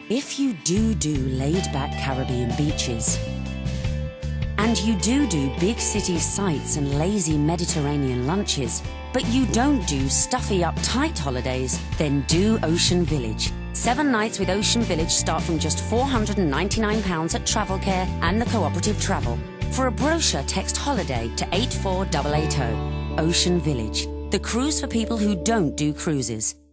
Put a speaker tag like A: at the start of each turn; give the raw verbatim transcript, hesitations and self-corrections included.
A: If you do do laid-back Caribbean beaches, and you do do big city sights and lazy Mediterranean lunches, but you don't do stuffy, uptight holidays, then do Ocean Village. Seven nights with Ocean Village start from just four hundred and ninety-nine pounds at Travelcare and the Cooperative Travel. For a brochure, text HOLIDAY to eight four eight eight zero. Ocean Village, the cruise for people who don't do cruises.